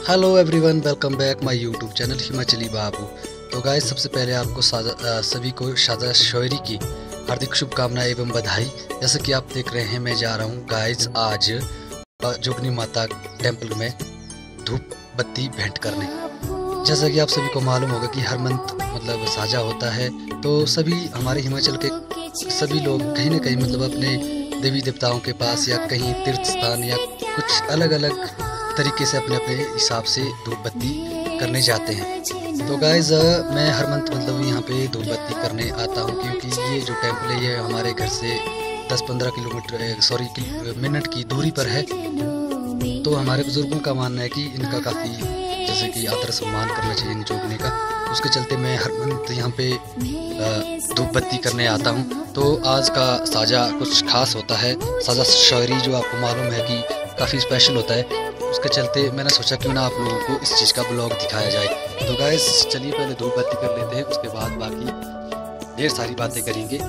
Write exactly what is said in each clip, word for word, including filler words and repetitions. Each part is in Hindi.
Hello everyone, welcome back my YouTube channel Himachali Babu. तो गाइस, सबसे पहले आपको साजा सभी को शादा शौरी की हार्दिक शुभकामनाएं एवं बधाई। जैसे कि आप देख रहे हैं, मैं जा रहा हूं गाइस आज जोगनी माता टेंपल में धूप बत्ती भेंट करने। जैसा कि आप सभी को मालूम होगा कि हर मंथ मतलब साजा होता है, तो सभी हमारे हिमाचल के सभी लोग कहीं ना कहीं मतलब अपने देवी देवताओं के पास या कहीं तीर्थ स्थान या कुछ अलग अलग तरीके से अपने अपने हिसाब से धूप बत्ती करने जाते हैं। तो गाइज मैं हर मंथ मतलब यहाँ पे धूप बत्ती करने आता हूँ, क्योंकि ये जो टेंपल है ये हमारे घर से दस पंद्रह किलोमीटर सॉरी मिनट की दूरी पर है। तो हमारे बुजुर्गों का मानना है कि इनका काफ़ी जैसे कि आदर सम्मान करना चाहिए इन जोगने का। उसके चलते मैं हर मंथ यहाँ पे धूप बत्ती करने आता हूँ। तो आज का साजा कुछ खास होता है, साजा शौरी जो आपको मालूम है कि काफ़ी स्पेशल होता है। उसके चलते मैंने सोचा क्यों ना आप लोगों को इस चीज़ का ब्लॉग दिखाया जाए। तो गाइस चलिए पहले धूप बत्ती कर लेते हैं, उसके बाद बाकी ढेर सारी बातें करेंगे।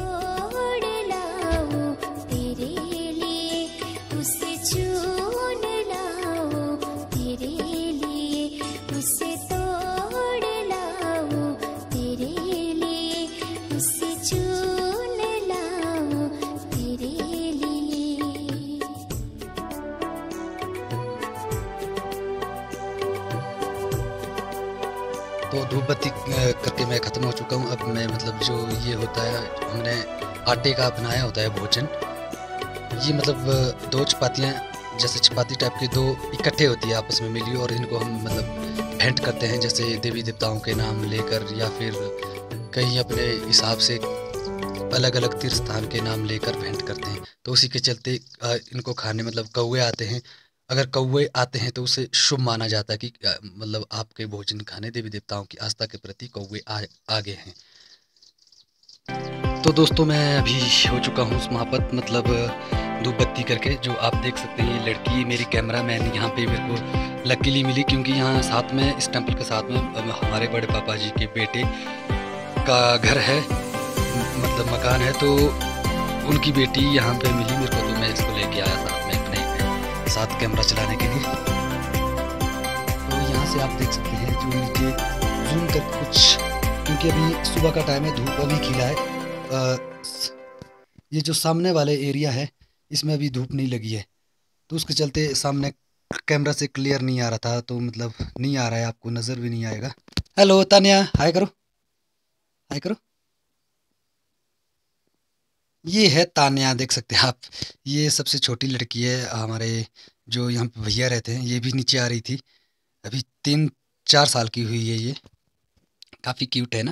तो धूप बत्ती करके मैं ख़त्म हो चुका हूँ। अब मैं मतलब जो ये होता है, हमने आटे का बनाया होता है भोजन। ये मतलब दो चपातियाँ जैसे चपाती टाइप के दो इकट्ठे होती है आपस में मिली, और इनको हम मतलब भेंट करते हैं जैसे देवी देवताओं के नाम लेकर या फिर कहीं अपने हिसाब से अलग अलग तीर्थ स्थान के नाम लेकर भेंट करते हैं। तो उसी के चलते इनको खाने मतलब कौवे आते हैं। अगर कौवे आते हैं तो उसे शुभ माना जाता है कि मतलब आपके भोजन खाने देवी देवताओं की आस्था के प्रति कौवे आ, आगे हैं। तो दोस्तों मैं अभी हो चुका हूँ समाप्त मतलब धूप बत्ती करके। जो आप देख सकते हैं ये लड़की मेरी कैमरा मैन यहाँ पे मेरे को लकीली मिली, क्योंकि यहाँ साथ में इस टेंपल के साथ में हमारे बड़े पापा जी के बेटे का घर है मतलब मकान है। तो उनकी बेटी यहाँ पे मिली मेरे को, तो मैं इसको लेके आया साथ में अपने साथ कैमरा चलाने के लिए। तो यहाँ से आप देख सकते हैं जो नीचे जूम कर कुछ, क्योंकि अभी सुबह का टाइम है, धूप अभी खिला है। आ, ये जो सामने वाले एरिया है इसमें अभी धूप नहीं लगी है, तो उसके चलते सामने कैमरा से क्लियर नहीं आ रहा था। तो मतलब नहीं आ रहा है, आपको नज़र भी नहीं आएगा। हेलो तानिया, हाय करो, हाय करो। ये है तान्या, देख सकते हैं आप। ये सबसे छोटी लड़की है हमारे जो यहाँ पे भैया रहते हैं। ये भी नीचे आ रही थी, अभी तीन चार साल की हुई है। ये काफ़ी क्यूट है ना।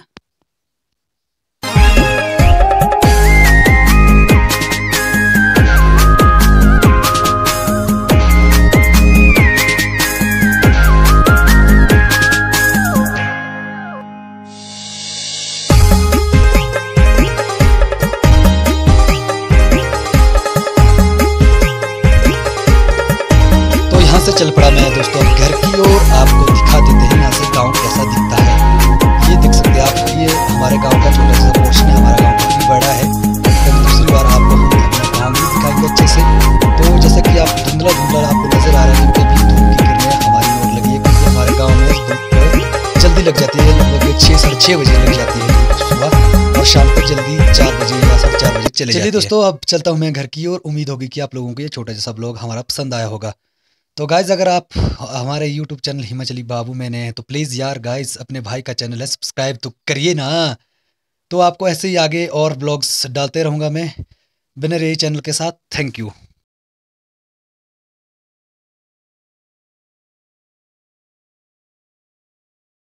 से चल पड़ा मैं दोस्तों घर की ओर, आपको दिखा देते हैं यहाँ से गांव कैसा दिखता है। ये देख सकते हैं आप, ये हमारे गांव का छोटा सा पोर्शन है। हमारा गांव काफ़ी बड़ा है, कभी दूसरी बार आपको हम अपना गाँव भी दिखाएंगे अच्छे से। तो जैसा कि आप धुंधला धुंधला आपको नजर आ रहा है कि अभी धूप की किरणें हमारी ओर लगी है, क्योंकि हमारे गाँव में धूप जल्दी लग जाती है, लगभग छः साढ़े छः बजे लग जाती है धूप सुबह, और शाम को जल्दी चार बजे या साढ़े चार बजे चले। चलिए दोस्तों अब चलता हूँ मैं घर की ओर। उम्मीद होगी कि आप लोगों को ये छोटा जैसा ब्लॉग हमारा पसंद आया होगा। तो गाइज़ अगर आप हमारे यूट्यूब चैनल हिमाचली बाबू में नए हैं तो प्लीज़ यार गाइज़ अपने भाई का चैनल है सब्सक्राइब तो करिए ना। तो आपको ऐसे ही आगे और ब्लॉग्स डालते रहूँगा मैं बने रहिए चैनल के साथ। Thank you.